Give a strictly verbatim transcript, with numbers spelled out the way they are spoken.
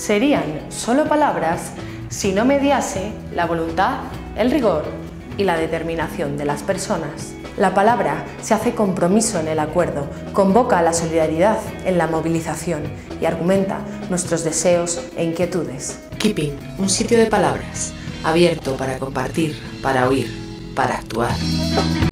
serían solo palabras si no mediase la voluntad, el rigor y la determinación de las personas. La palabra se hace compromiso en el acuerdo, convoca a la solidaridad en la movilización y argumenta nuestros deseos e inquietudes. Keeping, un sitio de palabras, abierto para compartir, para oír, para actuar.